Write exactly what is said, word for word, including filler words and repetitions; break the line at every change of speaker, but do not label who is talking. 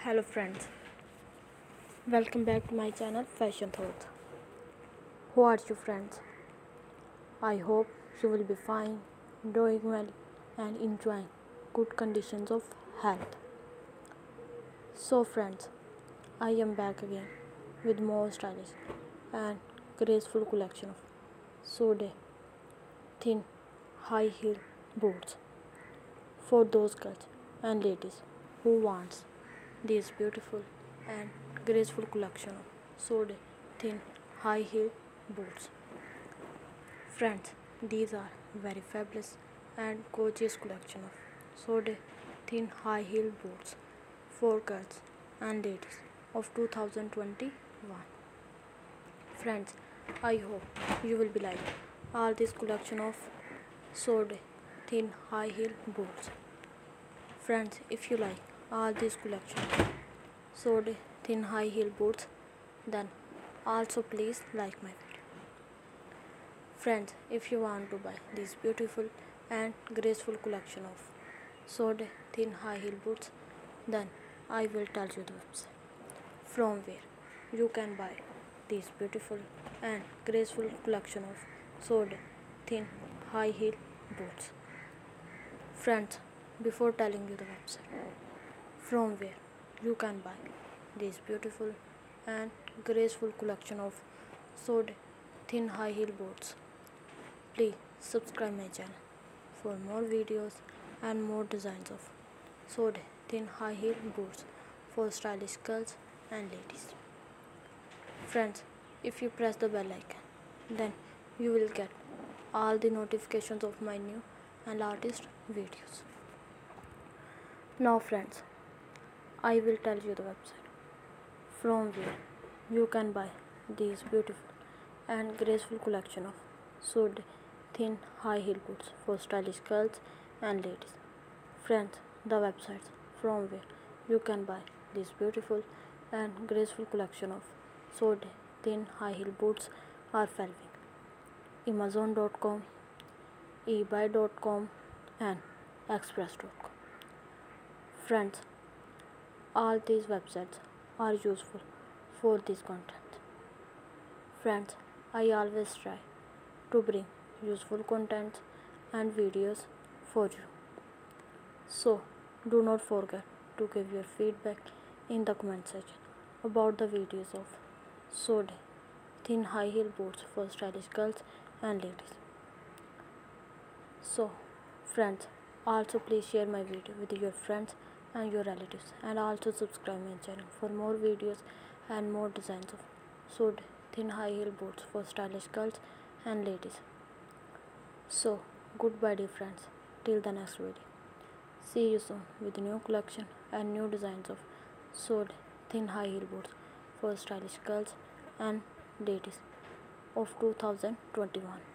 Hello friends, welcome back to my channel Fashion Thoughts. Who are you friends? I hope you will be fine, doing well and enjoying good conditions of health. So friends, I am back again with more stylish and graceful collection of Sode thin high heel boots for those girls and ladies who wants this beautiful and graceful collection of Sode thin high heel boots. Friends, these are very fabulous and gorgeous collection of Sode thin high heel boots for girls and ladies of two thousand twenty-one. Friends, I hope you will be like all this collection of Sode thin high heel boots. Friends, if you like all this collection Sode thin high heel boots, then also please like my video. Friends, if you want to buy this beautiful and graceful collection of Sode thin high heel boots, then I will tell you the website from where you can buy this beautiful and graceful collection of Sode thin high heel boots. Friends, before telling you the website from where you can buy this beautiful and graceful collection of Sode thin high heel boots, please subscribe my channel for more videos and more designs of Sode thin high heel boots for stylish girls and ladies. Friends, if you press the bell icon, then you will get all the notifications of my new and latest videos. Now friends, I will tell you the website from where you can buy these beautiful and graceful collection of Sode thin high heel boots for stylish girls and ladies. Friends, the websites from where you can buy this beautiful and graceful collection of Sode thin high heel boots are following: Amazon dot com, eBay dot com and Express dot com. Friends, all these websites are useful for this content. Friends, I always try to bring useful content and videos for you. So, do not forget to give your feedback in the comment section about the videos of Sode thin high heel boots for stylish girls and ladies. So, friends, also please share my video with your friends and your relatives, and also subscribe my channel for more videos and more designs of Sode thin high heel boots for stylish girls and ladies. So, goodbye dear friends, till the next video. See you soon with new collection and new designs of Sode thin high heel boots for stylish girls and ladies of two thousand twenty-one.